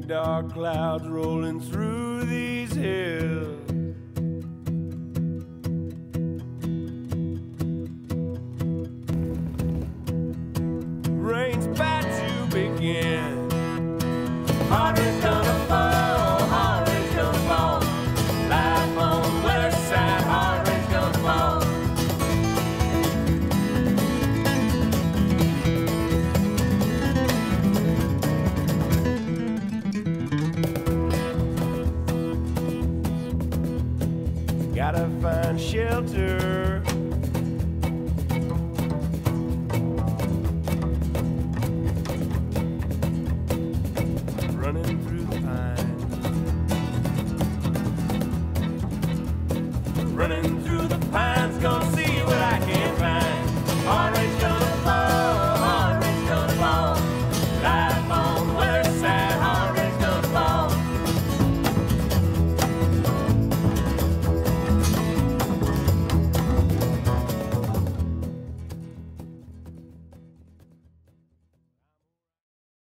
dark clouds rolling through these hills. Rain's about to begin. Hard rain's gonna fall, hard rain's gonna fall. Life on the weather side, hard rain's gonna fall. Gotta find shelter